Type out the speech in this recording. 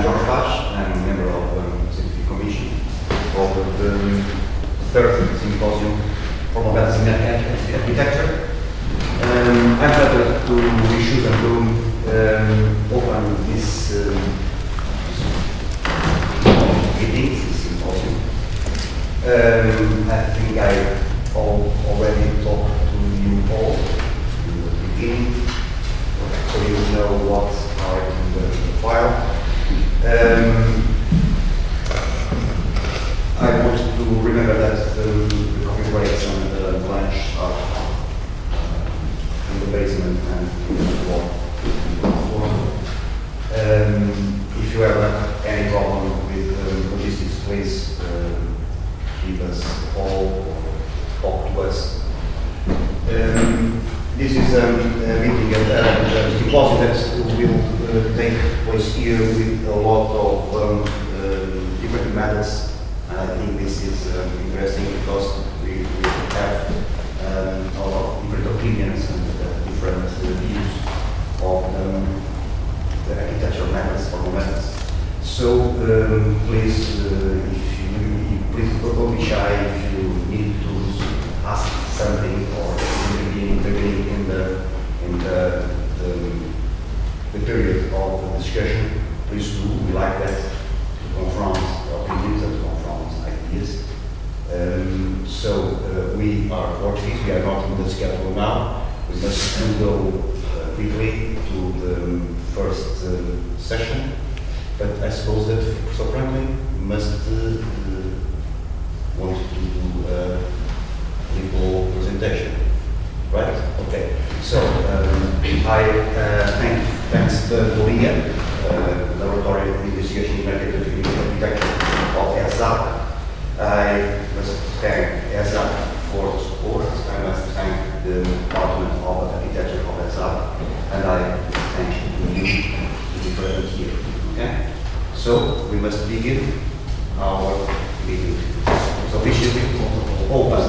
João Vaz. I'm a member of the Scientific Commission of the third symposium for Mobility in Architecture. I'm glad to issue and to open this meeting, this symposium. I think I already talked to you all in the beginning, so you know what are in the file. I want to remember that the coffee breaks and the lunch are in the basement and in the floor. If you have any problem with logistics, please give us a call or talk to us. This is a meeting at symposium that will take place here with a lot of different methods. I think this is interesting because we have a lot of different opinions and different views of the architectural methods, formal methods. So please, if you please don't be shy if you need to ask something or intervene in the period of the discussion. Please do. We like that to confront opinions and to confront ideas. So we are Portuguese. We are not in the schedule now. We must go quickly to the first session. But I suppose that Professor Franklin must want to do a little presentation, right? Okay. So thanks to the LIA, Laboratory of Investigation in Architecture of ESAC. I must thank ESAC for the support. I must thank the Department of Architecture of ESAC, and I thank you to be present here. Okay? So we must begin our meeting. So officially open.